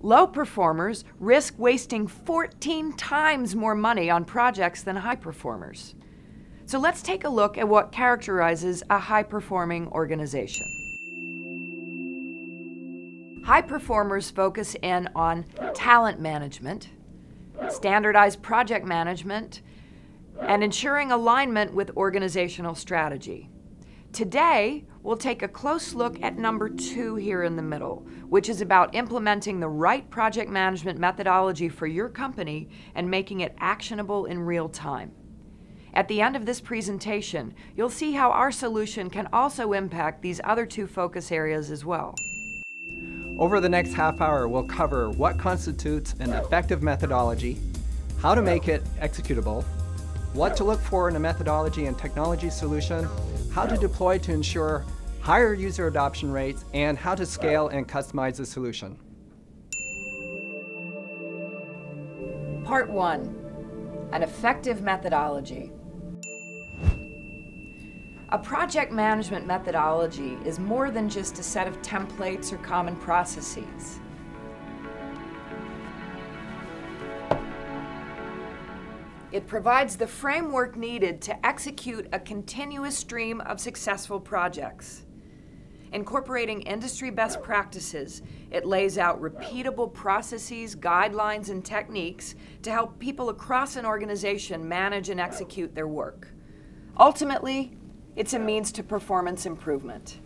Low performers risk wasting 14 times more money on projects than high performers. So let's take a look at what characterizes a high-performing organization. High performers focus in on talent management, standardized project management, and ensuring alignment with organizational strategy. Today, we'll take a close look at number 2 here in the middle, which is about implementing the right project management methodology for your company and making it actionable in real time. At the end of this presentation, you'll see how our solution can also impact these other 2 focus areas as well. Over the next half hour, we'll cover what constitutes an effective methodology, how to make it executable, what to look for in a methodology and technology solution, how to deploy to ensure higher user adoption rates, and how to scale and customize the solution. Part 1, an effective methodology. A project management methodology is more than just a set of templates or common processes. It provides the framework needed to execute a continuous stream of successful projects. Incorporating industry best practices, it lays out repeatable processes, guidelines, and techniques to help people across an organization manage and execute their work. Ultimately, it's a means to performance improvement.